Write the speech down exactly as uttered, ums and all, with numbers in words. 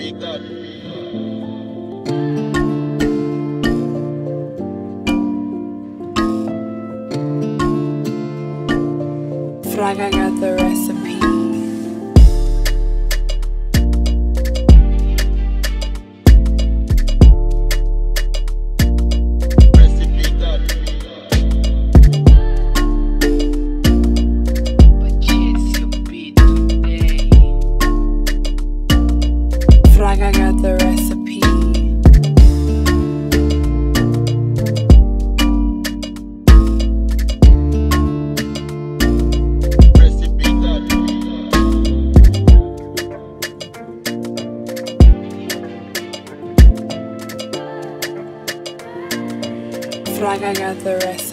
Recipe God. Fraga got the recipe. Recipe God. Purchase your beat today. Fraga got the recipe. Recipe God. Fraga got the recipe.